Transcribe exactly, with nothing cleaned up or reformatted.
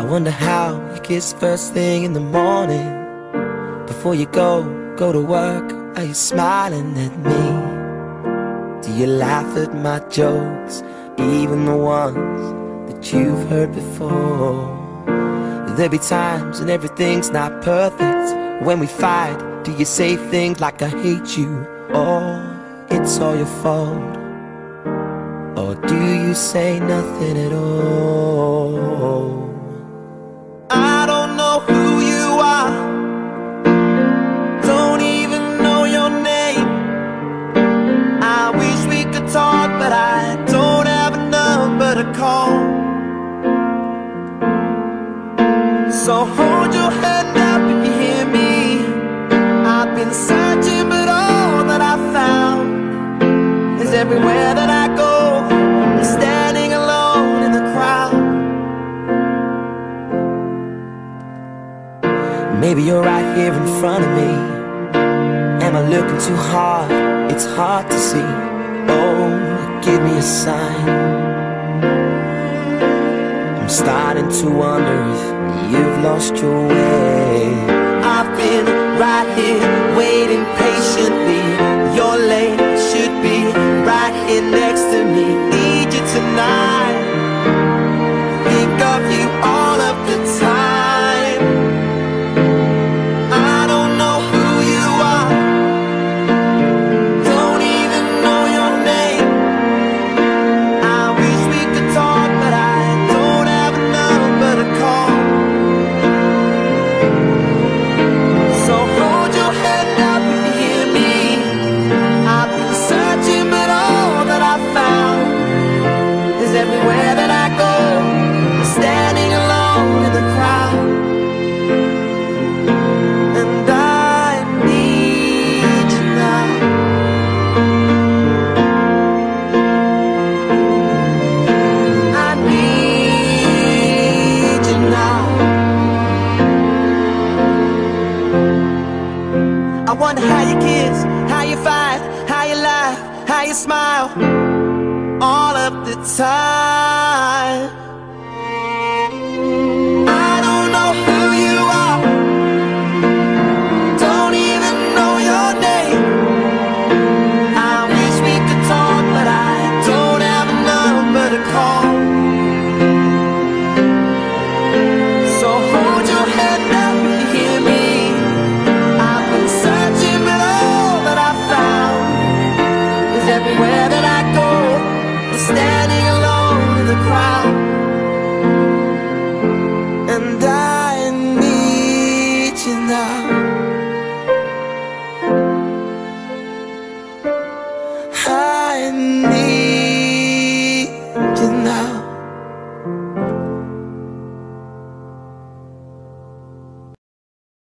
wonder how you kiss first thing in the morning. Before you go, go to work, are you smiling at me? Do you laugh at my jokes, even the ones that you've heard before? There'll be times when everything's not perfect. When we fight, do you say things like I hate you, or it's all your fault? Or do you say nothing at all? I don't know who you are, don't even know your name. I wish we could talk, but I don't have a number to call. So hold your hand up if you hear me. I've been searching, but all that I found is everywhere that I go, I'm standing alone in the crowd. Maybe you're right here in front of me. Am I looking too hard? It's hard to see. Oh, give me a sign. I'm starting to wonder if you've lost your way. I've been right here waiting patiently. Your lane should be right here next to me. Need you tonight, think of you all of the time. I don't know who you are, don't even know your name. I wish we could talk, but I don't have a number to call. So hold your head up if you hear me. I've been searching, but all that I found is everywhere that I go, I'm standing alone in the crowd. And I need you now. I need you now. I wonder how you kiss, how you fight, how you laugh, how you smile all of the time.